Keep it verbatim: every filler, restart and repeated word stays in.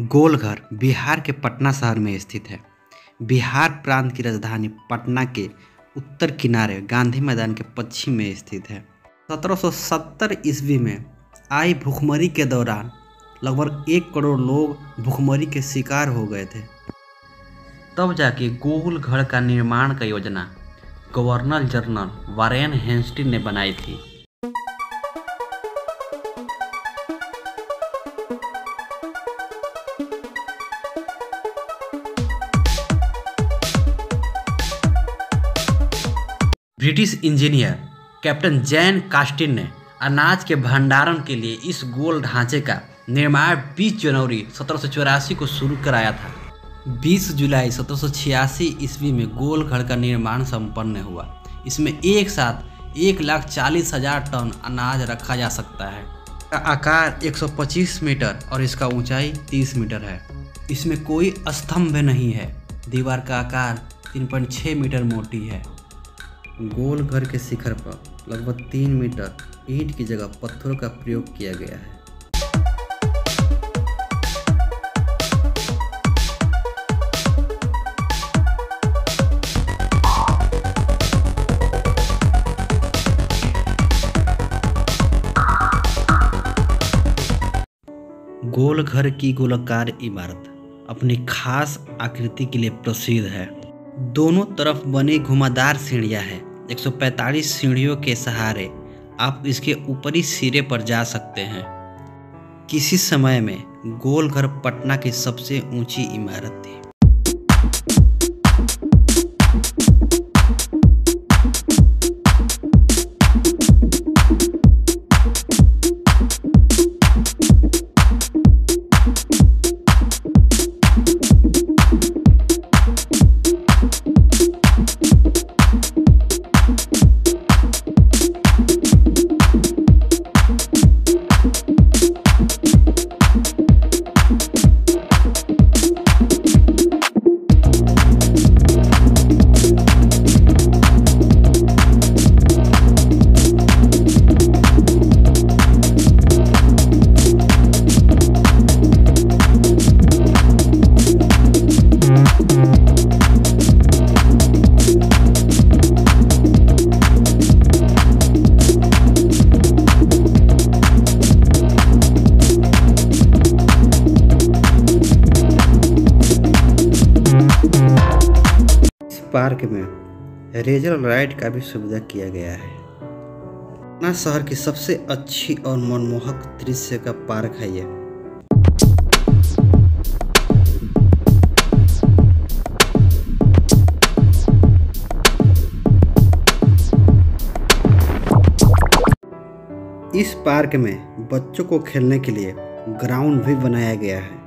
गोलघर बिहार के पटना शहर में स्थित है। बिहार प्रांत की राजधानी पटना के उत्तर किनारे गांधी मैदान के पश्चिम में स्थित है। सत्रह सौ सत्तर ईस्वी में आई भूखमरी के दौरान लगभग एक करोड़ लोग भूखमरी के शिकार हो गए थे। तब जाके गोलघर का निर्माण का योजना गवर्नर जनरल वारेन हेस्टिंग्स ने बनाई थी। ब्रिटिश इंजीनियर कैप्टन जैन कास्टिन ने अनाज के भंडारण के लिए इस गोल ढांचे का निर्माण बीस जनवरी सत्रह सौ चौरासी को शुरू कराया था। बीस जुलाई सत्रह सौ छियासी ईस्वी में गोलघर का निर्माण संपन्न हुआ। इसमें एक साथ एक लाख चालीस हजार टन अनाज रखा जा सकता है। इसका आकार एक सौ पच्चीस मीटर और इसका ऊंचाई तीस मीटर है। इसमें कोई स्तंभ नहीं है। दीवार का आकार तीन पॉइंट छः मीटर मोटी है। गोलघर के शिखर पर लगभग तीन मीटर ईंट की जगह पत्थरों का प्रयोग किया गया है। गोलघर की गोलाकार इमारत अपनी खास आकृति के लिए प्रसिद्ध है। दोनों तरफ बनी घुमावदार सीढ़ियां हैं। एक सौ पैंतालीस सीढ़ियों के सहारे आप इसके ऊपरी सिरे पर जा सकते हैं। किसी समय में गोलघर पटना की सबसे ऊंची इमारत थी। पार्क में रेजर राइड का भी सुविधा किया गया है। पटना शहर की सबसे अच्छी और मनमोहक दृश्य का पार्क है ये। इस पार्क में बच्चों को खेलने के लिए ग्राउंड भी बनाया गया है।